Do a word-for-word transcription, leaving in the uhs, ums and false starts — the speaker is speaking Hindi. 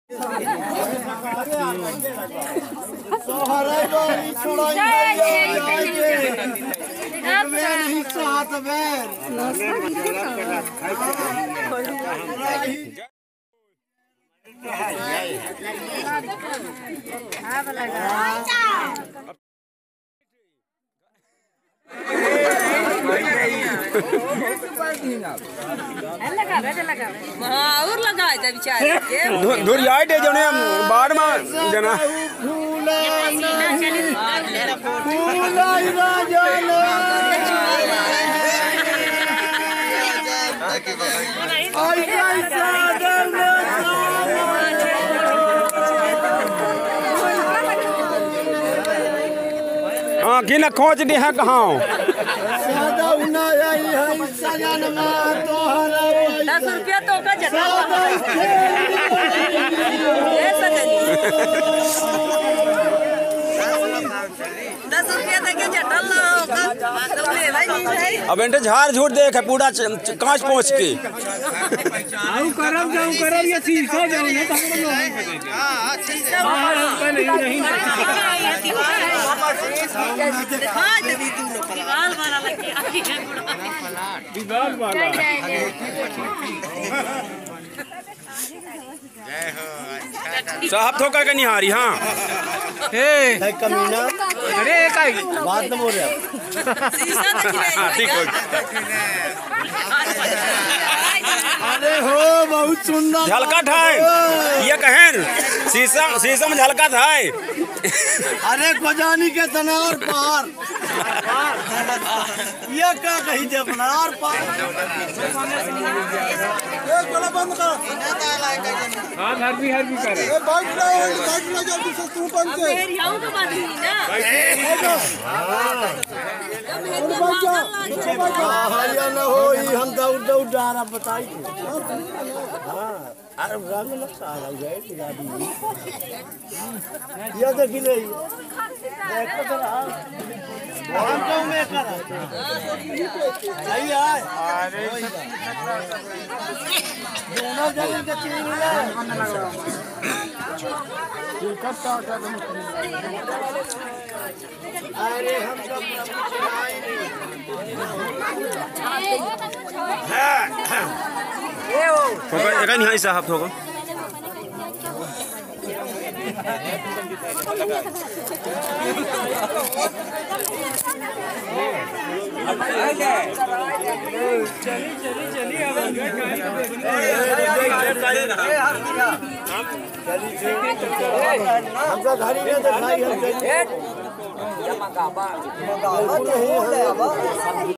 और लगा है बेचारे दूर यार दे जने बाढ़ में जना हाँ कि न खोज दे है कहाँ दस रुपया तो का जगह दस रुपया दे के जटल ना अब एंटे झाड़ झूठ देख है पूरा कांच पहुँच के आउ करम जाऊ करम ये शीशा जाऊ ने तो हां शीशा नहीं नहीं दिखा दे तू लोग दीवार वाला लगे दीवार वाला जय हो साहब ठोकर के निहारी हाँ हे कमीना अरे काई बात न बोल रहा शीशा देख ले ठीक हो अरे हो बहुत सुंदर झलका ठाए ये कहन शीशा शीशा में झलका ठाए अरे कोजानी के तना और पार ये क्या कही दे अपना और पार एक बड़ा बंद कर हां हर भी हर भी करे ए बाइक ला बाइक ला जल्दी से तू बंद कर मेरी आऊं तो बात नहीं ना हां या ना हो ई हम दौड़ दौड़ डारा बताई हां अरे रंग ना सारा गए गाड़ी ये देख ले देख तो रहा बहुत कम में कर आई आए अरे दोनों जगह के चीज मिला अरे हम सब ठोकर एक नहीं साहब ठोकर चली चली चली अब हमका घड़ी में दिखाई हम